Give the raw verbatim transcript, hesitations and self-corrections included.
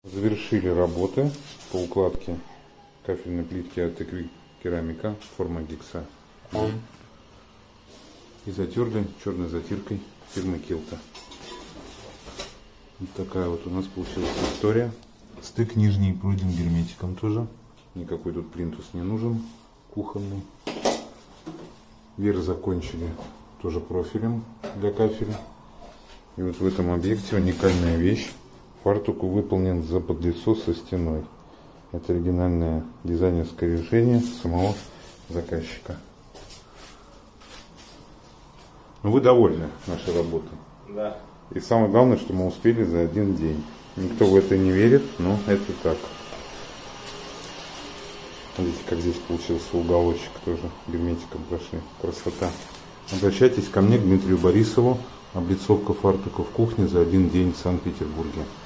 Завершили работы по укладке кафельной плитки от Экви Керамика форма гекса. И затерли черной затиркой фирмы Килта. Вот такая вот у нас получилась история. Стык нижний пройден герметиком тоже. Никакой тут плинтус не нужен. Кухонный. Верх закончили тоже профилем для кафеля. И вот в этом объекте уникальная вещь. Фартук выполнен за подлицо со стеной. Это оригинальное дизайнерское решение самого заказчика. Ну, вы довольны нашей работой? Да. И самое главное, что мы успели за один день. Никто в это не верит, но это так. Смотрите, как здесь получился уголочек тоже. Герметиком прошли. Красота. Обращайтесь ко мне, к Дмитрию Борисову. Облицовка фартука в кухне за один день в Санкт-Петербурге.